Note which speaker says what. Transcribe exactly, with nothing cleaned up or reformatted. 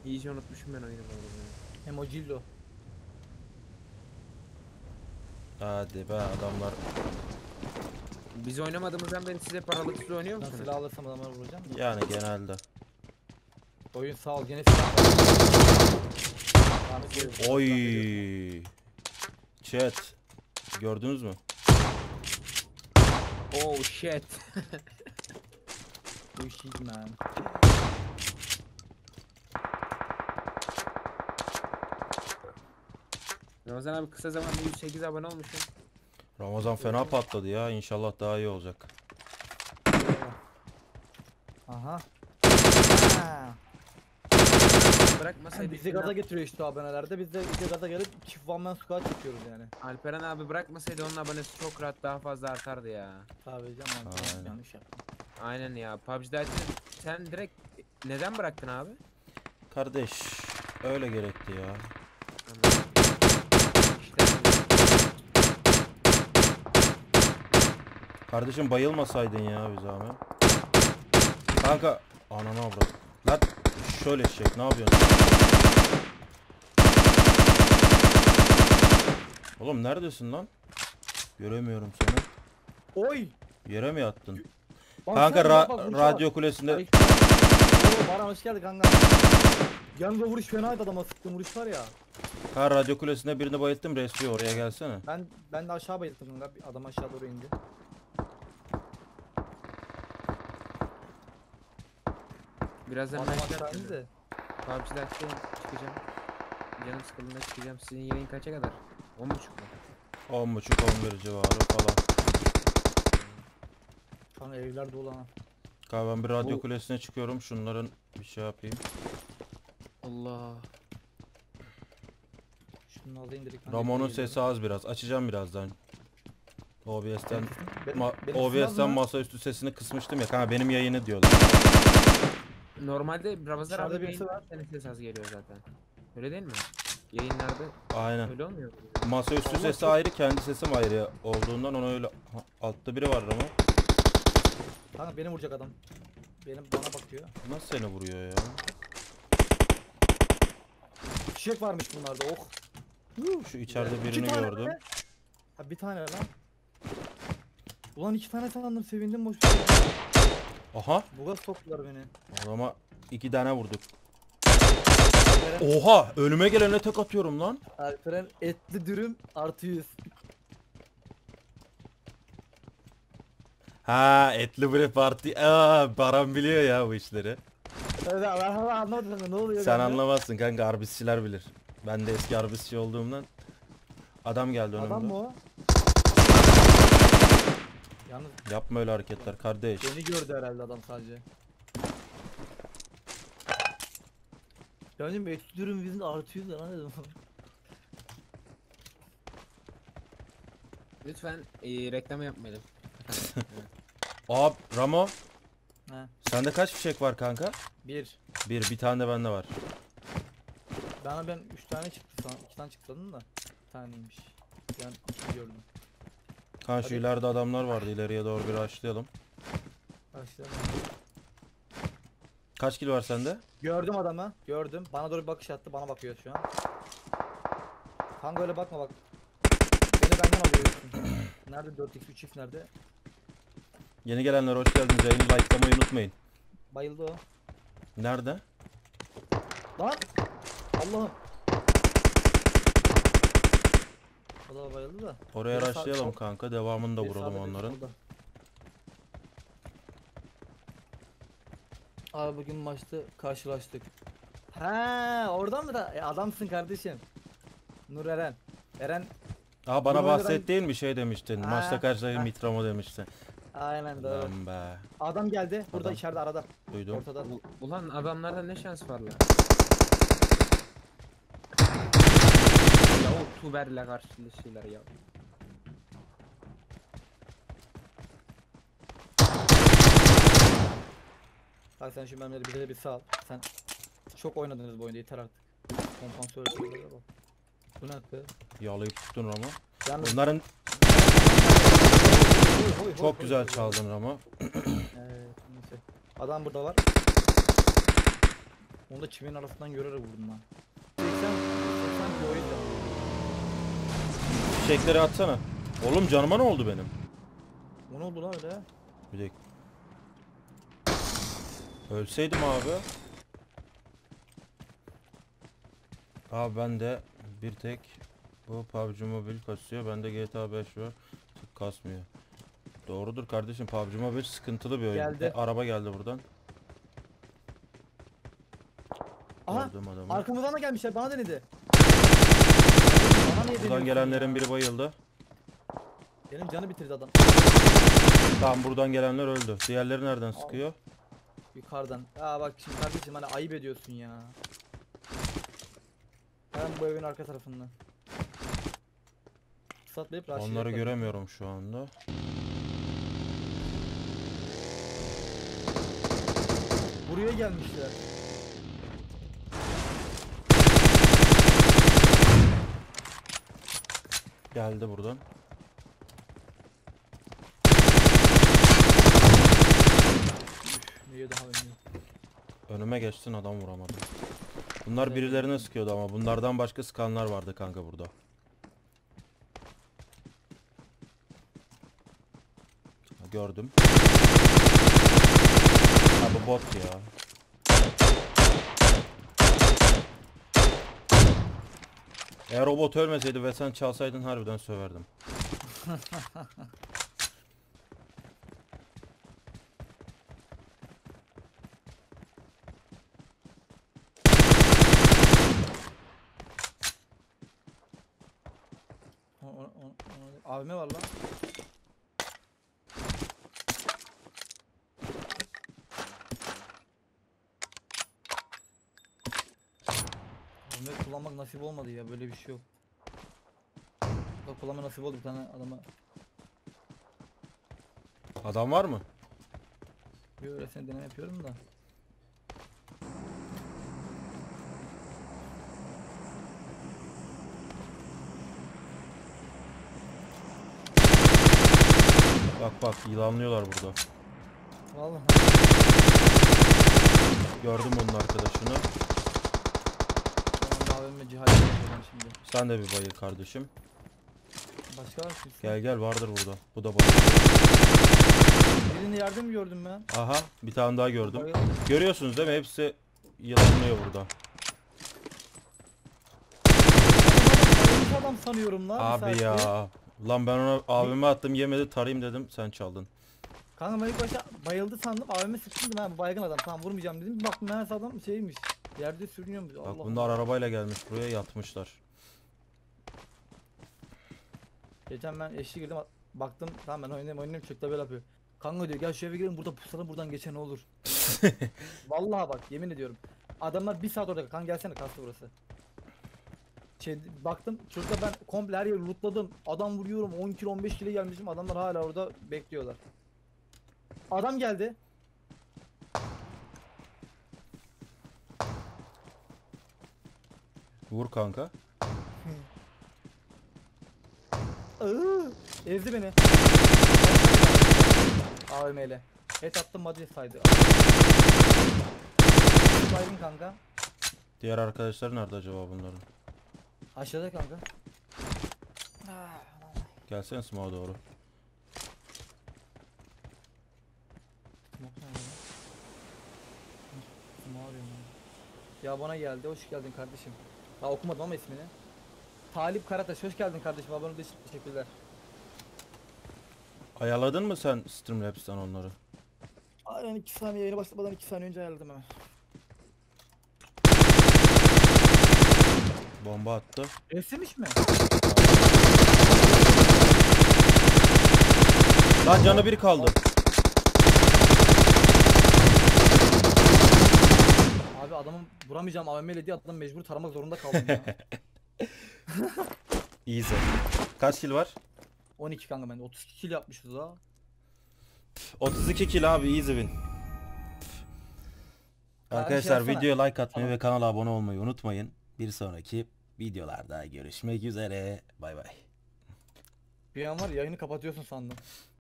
Speaker 1: İyice unutmuşum ben oyunu bu arada.
Speaker 2: Emojillo.
Speaker 3: Hadi be adamlar.
Speaker 1: Biz oynamadığımızdan beri size paralıksız oynuyor
Speaker 2: Ben
Speaker 1: musunuz?
Speaker 2: silah alırsam adamları vuracağım.
Speaker 3: Yani genelde.
Speaker 2: Oyun sağ ol gene silah var.
Speaker 3: Oy. Chat. Gördünüz mü?
Speaker 1: Oh shit.
Speaker 2: Bu shit man.
Speaker 1: Ramazan abi kısa zamanda yüz sekiz abone olmuşum.
Speaker 3: Ramazan fena patladı ya. İnşallah daha iyi olacak.
Speaker 2: Aha. Ha.
Speaker 1: Bırakmasaydı
Speaker 2: Bizi gaza getiriyor işte abonelerde. Biz de bizi gaza gelip çift one man squad çekiyoruz yani.
Speaker 1: Alperen abi bırakmasaydı onun abonesi çok rahat daha fazla artardı ya.
Speaker 2: Tabii canım.
Speaker 3: Aynen.
Speaker 2: Yanlış yaptım.
Speaker 1: Aynen ya. P U B G'de sen direkt neden bıraktın abi?
Speaker 3: Kardeş. Öyle gerekti ya.
Speaker 1: İşte
Speaker 3: Kardeşim bayılmasaydın ya bir zahmet. Kanka. Ananı avradım. Lan şöyle eşek ne yapıyorsun? Oğlum neredesin lan? Göremiyorum seni.
Speaker 2: Oy!
Speaker 3: Yere mi yattın?
Speaker 2: Bak
Speaker 3: Kanka
Speaker 2: sen
Speaker 3: ra
Speaker 2: bak, bak, vuruş
Speaker 3: radyo
Speaker 2: bak.
Speaker 3: kulesinde.
Speaker 2: Ay, Oo, Baran hoş geldin kanka. Yanında vuruş fenaydı, adama sıktığım vuruş var ya.
Speaker 3: Ha radyo kulesinde birini bayılttım, resliyor oraya gelsene.
Speaker 2: Ben ben de aşağı bayıldım kanka. Bir adam aşağı doğru indi.
Speaker 1: birazdan
Speaker 2: Adam
Speaker 1: ben
Speaker 2: aşağı
Speaker 1: çıkacağım.
Speaker 2: indi de.
Speaker 1: P U B G'de çıkacağım. Canım sıkıldığında çıkacağım. Sizin yayın kaça kadar? on buçuk mu?
Speaker 3: on buçuk on bir civarı falan.
Speaker 2: Şu an evler dolu ha.
Speaker 3: Kanka ben bir radyo
Speaker 2: Bu-
Speaker 3: kulesine çıkıyorum. Şunların bir şey yapayım.
Speaker 1: Allah.
Speaker 2: Şunu alayım direkt. ben de
Speaker 3: Ramon'un
Speaker 2: geliyorum.
Speaker 3: sesi az biraz. Açacağım birazdan. O B S'ten
Speaker 2: Benim-
Speaker 3: ma
Speaker 2: benim sesim az
Speaker 3: O B S'ten
Speaker 2: mı?
Speaker 3: masaüstü sesini kısmıştım ya. Kanka benim yayını diyorlar.
Speaker 1: Normalde Ramazan
Speaker 2: Dışarıda
Speaker 1: abi
Speaker 2: birisi
Speaker 1: yayın
Speaker 2: var.
Speaker 1: senin ses az geliyor zaten. Öyle değil mi? Yayınlarda
Speaker 3: Aynen.
Speaker 1: öyle olmuyor mu?
Speaker 3: Masaüstü
Speaker 2: Allah
Speaker 3: sesi
Speaker 2: çok-
Speaker 3: ayrı, kendi sesim ayrı olduğundan ona öyle. Ha, altta biri var ama.
Speaker 2: Kanka beni vuracak adam. Benim bana bakıyor.
Speaker 3: Nasıl seni vuruyor ya?
Speaker 2: Fişek varmış bunlarda. Oh.
Speaker 3: Şu içeride
Speaker 2: İki
Speaker 3: birini
Speaker 2: tane
Speaker 3: gördüm.
Speaker 2: mi? Ha bir tane lan. Ulan iki tane sandım, sevindim boş.
Speaker 3: Aha.
Speaker 2: Buga soktular beni.
Speaker 3: Adama iki tane vurduk.
Speaker 2: Alperen,
Speaker 3: Oha! Önüme gelene tek atıyorum lan.
Speaker 2: Alperen etli dürüm artı yüz.
Speaker 3: Ha, etli bre parti. Aa, Baran biliyor ya bu işleri.
Speaker 2: Evet ben hala anlamadım ne oluyor.
Speaker 3: Sen
Speaker 2: kanka?
Speaker 3: anlamazsın kanka, harbisçiler bilir. Ben de eski harbisçi olduğumdan. Adam geldi önümde.
Speaker 2: Adam mı o? Yalnız
Speaker 3: Yapma öyle hareketler kardeş.
Speaker 2: beni gördü herhalde adam sadece. Yani etli dürüm bizim artı yüz lan dedim.
Speaker 1: Lütfen e, reklam yapmayalım.
Speaker 3: Aa Ramo,
Speaker 2: He.
Speaker 3: sende kaç fişek var kanka?
Speaker 2: Bir.
Speaker 3: Bir, bir tane de bende var.
Speaker 2: Bana ben üç tane çıktı sana, iki tane çıktı sandım da. Bir taneymiş. Ben iki gördüm.
Speaker 3: Kanka şu
Speaker 2: Hadi.
Speaker 3: ileride adamlar vardı, ileriye doğru bir açlayalım.
Speaker 2: Başlayalım.
Speaker 3: Kaç kilo var sende?
Speaker 2: Gördüm adamı, gördüm. Bana doğru bir bakış attı, bana bakıyor şu an. Kanka öyle bakma bak. Beni benden alıyorsun. Nerede dört x üç x nerede?
Speaker 3: Yeni gelenler hoş geldiniz. Yayını likelamayı unutmayın.
Speaker 2: Bayıldı o.
Speaker 3: Nerede?
Speaker 2: Lan! Allah'ım. O da bayıldı da.
Speaker 3: Oraya
Speaker 2: Biri sağ-
Speaker 3: açlayalım
Speaker 2: sol-
Speaker 3: kanka. Devamını da
Speaker 2: biri
Speaker 3: vuralım
Speaker 2: sağda, biri
Speaker 3: onların.
Speaker 2: solda. Abi bugün maçta karşılaştık. Ha, oradan mı da? E, adamsın kardeşim. Nur Eren. Eren
Speaker 3: Aa bana
Speaker 2: Bunu öyle
Speaker 3: bahset
Speaker 2: ben-
Speaker 3: değil mi şey demiştin.
Speaker 2: Ha,
Speaker 3: Maçta karşılaştık
Speaker 2: ha.
Speaker 3: Mitramo demiştin.
Speaker 2: aynen doğru.
Speaker 3: Lan be.
Speaker 2: Adam geldi. Burada
Speaker 3: Adam.
Speaker 2: içeride arada.
Speaker 3: Duydum.
Speaker 2: Ortada.
Speaker 1: U- Ulan adamlarda ne şans var lan. Ya o tuberle karşılaşıyorlar ya.
Speaker 2: Bak sen şu memleri bize de bir sal. Sen çok oynadınız bu oyunda, yeter artık. Kompansör şeylere bak. Bu ne be?
Speaker 3: Yalayıp tuttun Ramo.
Speaker 2: Yalnız
Speaker 3: Bunların
Speaker 2: Oy, oy, oy,
Speaker 3: çok
Speaker 2: oy,
Speaker 3: güzel
Speaker 2: oy.
Speaker 3: çaldın Ramo.
Speaker 2: Evet, neyse. Adam burada var. Onu da çimenin arasından görerek vurdum ben. seksen seksen kiloydu.
Speaker 3: Fişekleri atsana. Oğlum canıma ne oldu benim?
Speaker 2: O ne oldu lan öyle?
Speaker 3: Bir dakika. Ölseydim abi. Abi ben de bir tek bu P U B G Mobile kasıyor. Bende G T A beş var. Tık kasmıyor. Doğrudur kardeşim. P U B G Mobile sıkıntılı bir oyun.
Speaker 2: Geldi.
Speaker 3: E, araba geldi buradan.
Speaker 2: Aha,
Speaker 3: Gördüm adamı.
Speaker 2: arkamızdan da gelmişler, bana denedi. Bana niye
Speaker 3: Buradan
Speaker 2: deniyorsun
Speaker 3: gelenlerin
Speaker 2: ya?
Speaker 3: biri bayıldı.
Speaker 2: Benim canı bitirdi adam.
Speaker 3: Tamam, buradan gelenler öldü. Diğerleri nereden sıkıyor?
Speaker 2: Yukarıdan. Aa bak şimdi kardeşim, hani ayıp ediyorsun ya. Ben bu evin arka tarafından. Satlayıp rush'ı
Speaker 3: Onları
Speaker 2: yapalım.
Speaker 3: göremiyorum şu anda.
Speaker 2: Buraya gelmişler.
Speaker 3: Geldi buradan.
Speaker 2: Niye daha önce?
Speaker 3: Önüme geçtin, adam vuramadım. Bunlar birilerine sıkıyordu ama bunlardan başka sıkanlar vardı kanka burada. Ha, gördüm. Ha, bu bot ya. Eğer o bot ölmeseydi ve sen çalsaydın harbiden söverdim.
Speaker 2: O, o, o, o, A V M var lan. A V M kullanmak nasip olmadı ya, böyle bir şey yok. Bak kullanma nasip oldu bir tane adama.
Speaker 3: Adam var mı?
Speaker 2: Bir öylesine deneme yapıyorum da.
Speaker 3: Bak bak, yılanlıyorlar burada.
Speaker 2: Vallahi.
Speaker 3: Gördüm onun arkadaşını.
Speaker 2: Ben A V M cihaz yapıyorum şimdi.
Speaker 3: Sen de bir bayıl kardeşim.
Speaker 2: Başka var mı?
Speaker 3: Gel gel, vardır burada. Bu da bayıl.
Speaker 2: Birini yardım gördüm ben.
Speaker 3: Aha, bir tane daha gördüm.
Speaker 2: Bayıldı.
Speaker 3: Görüyorsunuz değil mi? Hepsi yılanlıyor burada.
Speaker 2: Bayılmış adam sanıyorum lan. bir
Speaker 3: Abi
Speaker 2: saattir.
Speaker 3: ya. Lan ben ona A V M attım, yemedi, tarayayım dedim, sen çaldın.
Speaker 2: Kanka ben ilk başta bayıldı sandım. A V M sıktım ben, bu baygın adam. Tamam vurmayacağım dedim. Bir baktım meğerse adam şeymiş. Yerde sürünüyormuş.
Speaker 3: Bak
Speaker 2: Allah
Speaker 3: bunlar
Speaker 2: Allah.
Speaker 3: arabayla gelmiş buraya, yatmışlar.
Speaker 2: Geçen ben eşli girdim. Baktım tamam ben oynayayım oynayayım, çocuklar böyle yapıyor. Kanka diyor gel şu eve girelim, burada pusalım, buradan geçen olur. Vallahi bak yemin ediyorum. Adamlar bir saat orada, kan gelsene, kastı burası. Şey, baktım çocuklar, ben komple her yeri lootladım. Adam vuruyorum, on kilo on beş kilo gelmişim, adamlar hala orada bekliyorlar. Adam geldi.
Speaker 3: Vur kanka.
Speaker 2: Iıı, ezdi beni. A V M ile. Et attım, madde saydı. Baygın kanka.
Speaker 3: Diğer arkadaşlar nerede acaba bunların?
Speaker 2: Aşağıda kanka.
Speaker 3: Gelsene smoke'a doğru.
Speaker 2: Smoke nerede lan? Smoke arıyorum ben. Ya bana geldi, hoş geldin kardeşim. Daha okumadım ama ismini. Talip Karataş, hoş geldin kardeşim, abone olduğun için teşekkürler.
Speaker 3: Ayarladın mı sen Streamlabs'ten onları?
Speaker 2: Aynen iki saniye, yayına başlamadan iki saniye önce ayarladım hemen.
Speaker 3: Bomba attı.
Speaker 2: Resimmiş mi?
Speaker 3: Lan canı bir kaldı.
Speaker 2: Abi adamın vuramayacağım A V M ile diye adam mecbur taramak zorunda kaldım ya.
Speaker 3: Easy. Kaç kill var?
Speaker 2: on iki kanka, ben de otuz iki kill yapmışız ha.
Speaker 3: otuz iki kill abi, easy win. Arkadaşlar
Speaker 2: şey
Speaker 3: videoya like atmayı
Speaker 2: Tamam.
Speaker 3: ve kanala abone olmayı unutmayın. Bir sonraki videolarda görüşmek üzere. Bay bay.
Speaker 2: Bir an var ya, yayını kapatıyorsun sandım.